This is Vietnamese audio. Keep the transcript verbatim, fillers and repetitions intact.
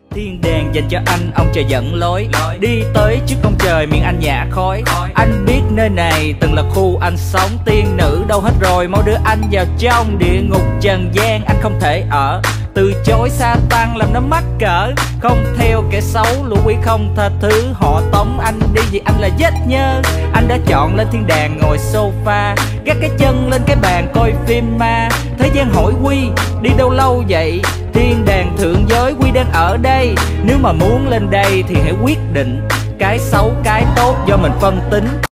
Thiên đàng dành cho anh, ông trời dẫn lối. Đi tới trước ông trời miệng anh nhả khói. Anh biết nơi này từng là khu anh sống. Tiên nữ đâu hết rồi, mau đưa anh vào trong địa ngục trần gian. Anh không thể ở, từ chối sa tăng làm nó mắc cỡ. Không theo kẻ xấu, lũ quỷ không tha thứ. Họ tống anh đi vì anh là vết nhơ. Anh đã chọn lên thiên đàng ngồi sofa, gác cái chân lên cái bàn coi phim ma. Thế gian hỏi Quy đi đâu lâu vậy? Thiên đàng thượng giới, Quy đang ở đây. Nếu mà muốn lên đây thì hãy quyết định. Cái xấu cái tốt do mình phân tính.